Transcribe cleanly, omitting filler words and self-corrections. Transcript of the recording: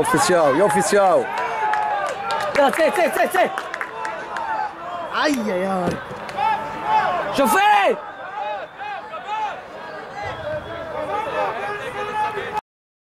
oficial, e oficial. Sai. Ai, ai, ai. Chauffeur!